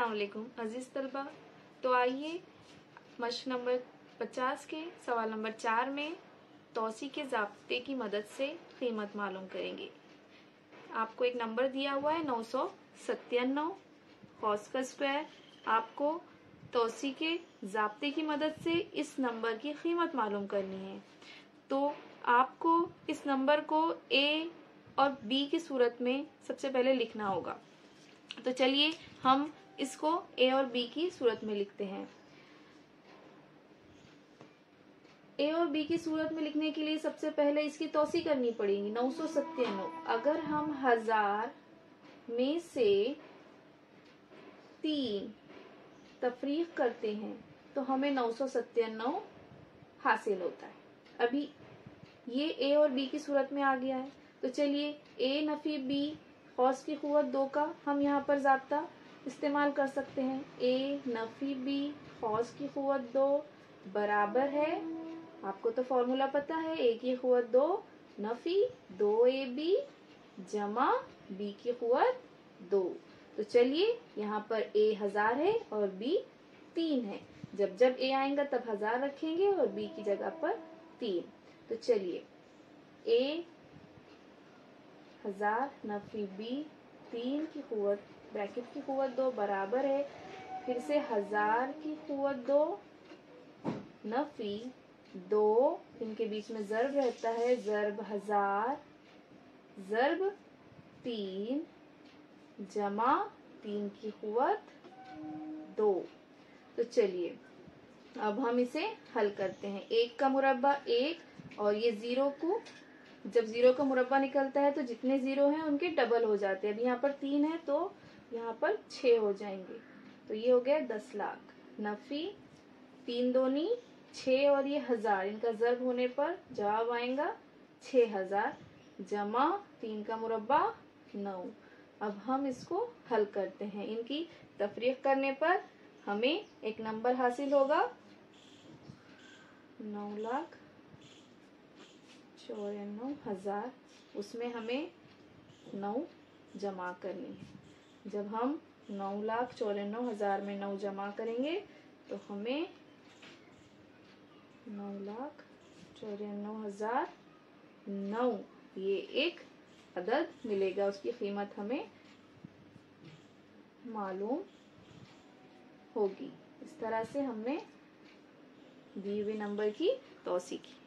अस्सलाम वालेकुम अजीज तलबा। तो आइए मश्क नंबर 50 के सवाल नंबर 4 में तौसी के ज़ाब्ते की मदद से कीमत मालूम करेंगे। आपको एक नंबर दिया हुआ है 997 कॉस का स्क्वायर। आपको तौसी के ज़ाब्ते की मदद से इस नंबर की कीमत मालूम करनी है। तो आपको इस नंबर को ए और बी की सूरत में सबसे पहले लिखना होगा। तो चलिए हम इसको ए और बी की सूरत में लिखते हैं। ए और बी की सूरत में लिखने के लिए सबसे पहले इसकी तौसी करनी पड़ेगी। 997 अगर हम 1000 में से 3 तफरीक करते हैं तो हमें 997 हासिल होता है। अभी ये ए और बी की सूरत में आ गया है। तो चलिए ए नफी बी कॉस की कुव्वत 2 का हम यहाँ पर ज़ाब्ता इस्तेमाल कर सकते हैं। ए नफी बी कॉस की कुव्वत 2 बराबर है, आपको तो फॉर्मूला पता है, ए की कुव्वत 2 नफी 2ab जमा बी की कुव्वत 2। तो चलिए यहाँ पर ए 1000 है और बी 3 है। जब जब ए आएगा तब 1000 रखेंगे और बी की जगह पर 3। तो चलिए ए 1000 नफी बी 3 की कुव्वत ब्रैकेट की कुव्वत 2 बराबर है, फिर से 1000 की कुव्वत 2 नफी 2, इनके बीच में ज़र्ब रहता है, ज़र्ब 1000 ज़र्ब 3 जमा 3 की कुव्वत 2। तो चलिए अब हम इसे हल करते हैं। 1 का मुरब्बा 1 और ये 0 को, जब 0 का मुरब्बा निकलता है तो जितने 0 हैं उनके डबल हो जाते हैं। अब यहाँ पर 3 है तो यहाँ पर 6 हो जाएंगे। तो ये हो गया 10 लाख नफी 3 दूनी 6 और ये 1000, इनका ज़र्ब होने पर जवाब आएगा 6000 जमा 3 का मुरब्बा 9। अब हम इसको हल करते हैं। इनकी तफरीक करने पर हमें एक नंबर हासिल होगा 9,94,000। उसमें हमें 9 जमा करनी है। जब हम 9,94,000 में 9 जमा करेंगे तो हमें 9,94,009 ये एक अदद मिलेगा। उसकी कीमत हमें मालूम होगी। इस तरह से हमने दिए हुए नंबर की तौसी की।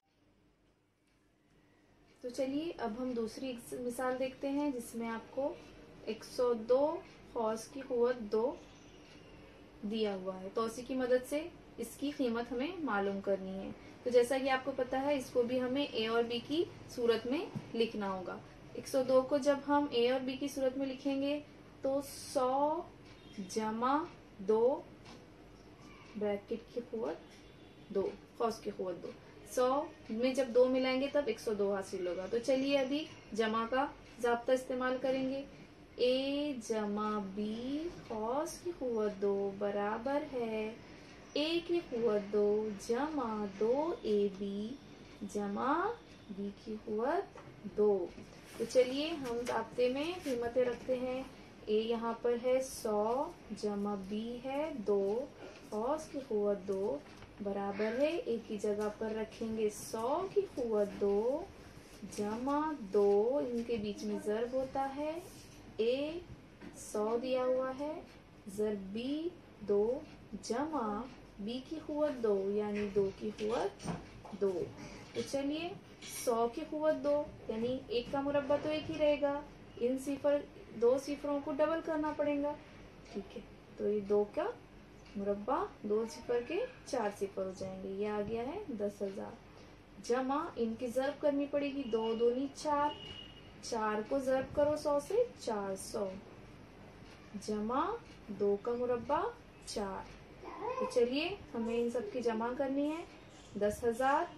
तो चलिए अब हम दूसरी मिसाल देखते हैं जिसमें आपको 102 कॉस की कुव्वत 2 दिया हुआ है। तौसी की मदद से इसकी कीमत हमें मालूम करनी है। तो जैसा कि आपको पता है इसको भी हमें ए और बी की सूरत में लिखना होगा। 102 को जब हम ए और बी की सूरत में लिखेंगे तो 100 जमा 2 ब्रैकेट की कुव्वत 2 कॉस की कुव्वत 2। 100 में जब 2 मिलाएंगे तब 102 हासिल होगा। तो चलिए अभी जमा का ज़ाब्ता इस्तेमाल करेंगे। ए जमा बी कॉस की कुव्वत 2 बराबर है ए की कुव्वत 2 जमा 2ab जमा बी की कुव्वत 2। तो चलिए हम ज़ाब्ते में कीमतें रखते हैं। ए यहाँ पर है 100 जमा बी है 2 कॉस की कुव्वत 2 बराबर है, ए की जगह पर रखेंगे 100 की कुव्वत 2 जमा 2, इनके बीच में ज़र्ब होता है, ए 100 दिया हुआ है ज़र्ब बी 2 जमा बी की कुव्वत 2 यानी 2 की कुव्वत 2। तो चलिए 100 की कुव्वत 2 यानी 1 का मुरब्बा तो 1 ही रहेगा, इन सिफर 2 सिफरों को डबल करना पड़ेगा। ठीक है, तो ये 2 का मुरब्बा 2 सिफर के 4 सिफर हो जाएंगे, ये आ गया है 10,000 जमा इनकी ज़र्ब करनी पड़ेगी 2 दूनी 4, 4 को ज़र्ब करो 100 से 400 जमा 2 का मुरब्बा 4। तो चलिए हमें इन सब की जमा करनी है। 10,000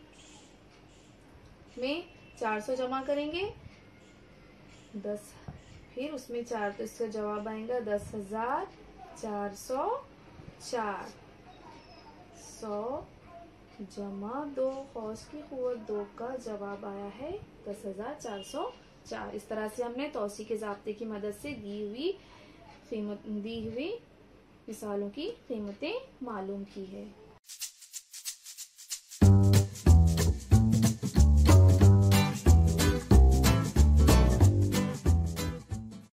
में 400 जमा करेंगे 10, फिर उसमें 4, तो इसका जवाब आएगा 10,404 100 जमा 2 कॉस की कुव्वत 2 का जवाब आया है 10,404। इस तरह से हमने तौसी के ज़ाब्ते की मदद से दी हुई मिसालों की कीमतें मालूम की है।